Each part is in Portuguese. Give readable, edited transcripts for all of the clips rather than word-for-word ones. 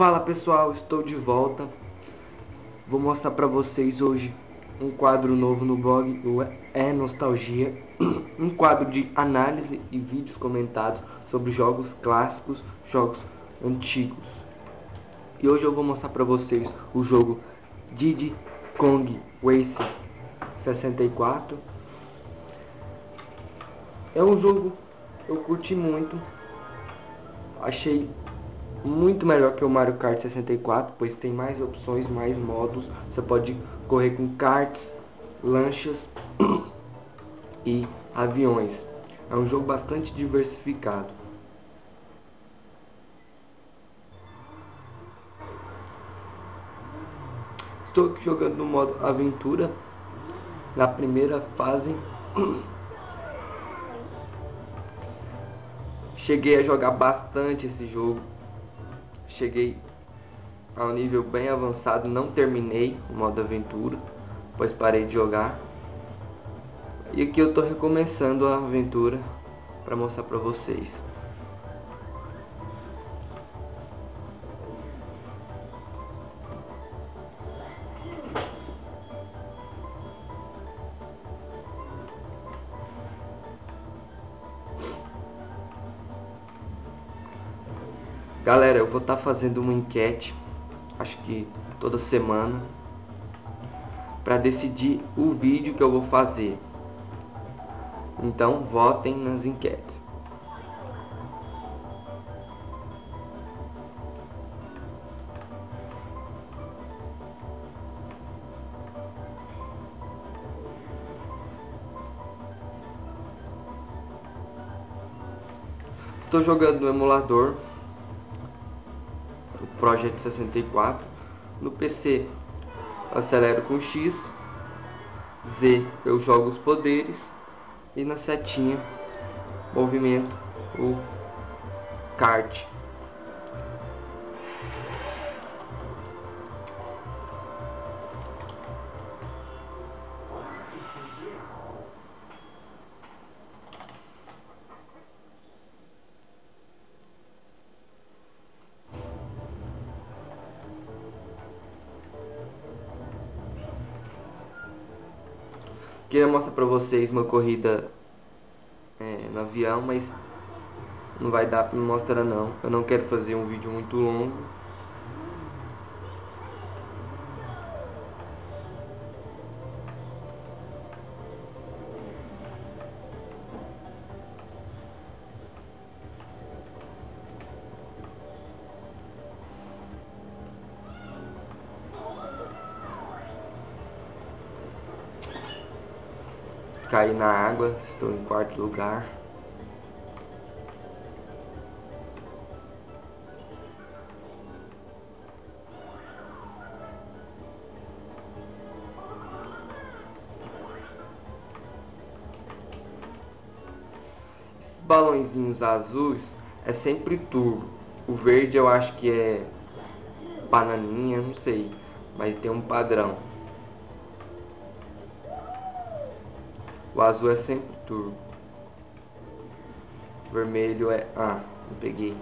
Fala pessoal, estou de volta. Vou mostrar para vocês hoje um quadro novo no blog, o É Nostalgia. Um quadro de análise e vídeos comentados sobre jogos clássicos, jogos antigos. E hoje eu vou mostrar para vocês o jogo Diddy Kong Racing 64. É um jogo que eu curti muito. Achei muito melhor que o Mario Kart 64, pois tem mais opções, mais modos. Você pode correr com karts, lanchas e aviões. É um jogo bastante diversificado. Estou aqui jogando no modo aventura, na primeira fase. Cheguei a jogar bastante esse jogo. Cheguei a um nível bem avançado, não terminei o modo aventura, pois parei de jogar. E aqui eu estou recomeçando a aventura para mostrar para vocês. Galera, eu vou estar fazendo uma enquete, acho que toda semana, para decidir o vídeo que eu vou fazer. Então votem nas enquetes. Estou jogando no emulador, o Project 64. No PC acelero com X, Z eu jogo os poderes e na setinha movimento o kart. Queria mostrar pra vocês uma corrida no avião, mas não vai dar pra me mostrar não. Eu não quero fazer um vídeo muito longo. Caí na água, estou em quarto lugar. Esses balõezinhos azuis é sempre turbo. O verde eu acho que é bananinha, não sei, mas tem um padrão. O azul é sempre turbo. O vermelho é... ah, não peguei.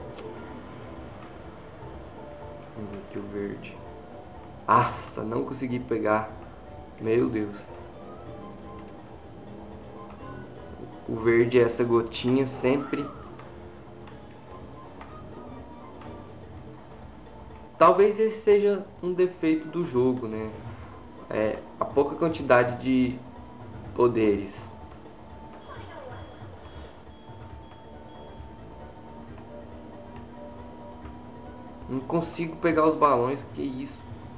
Vamos ver aqui o verde. Nossa, não consegui pegar. Meu Deus. O verde é essa gotinha sempre. Talvez esse seja um defeito do jogo, né? A pouca quantidade de poderes. Não consigo pegar os balões, que isso?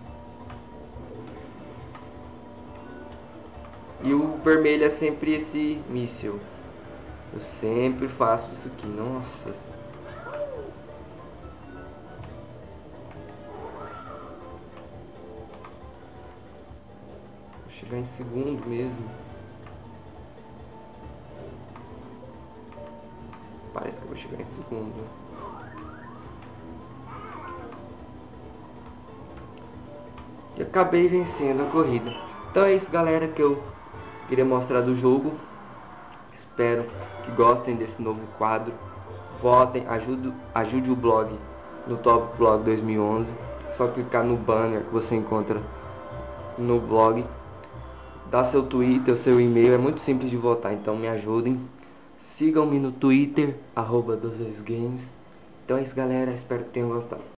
E o vermelho é sempre esse míssil. Eu sempre faço isso aqui, nossa. Vou chegar em segundo mesmo. Parece que eu vou chegar em segundo. E acabei vencendo a corrida. Então é isso, galera, que eu queria mostrar do jogo. Espero que gostem desse novo quadro. Votem, ajude o blog no Top Blog 2011. Só clicar no banner que você encontra no blog, dá seu Twitter, seu e-mail, é muito simples de votar, então me ajudem. Sigam-me no Twitter, @2games. Então é isso, galera, espero que tenham gostado.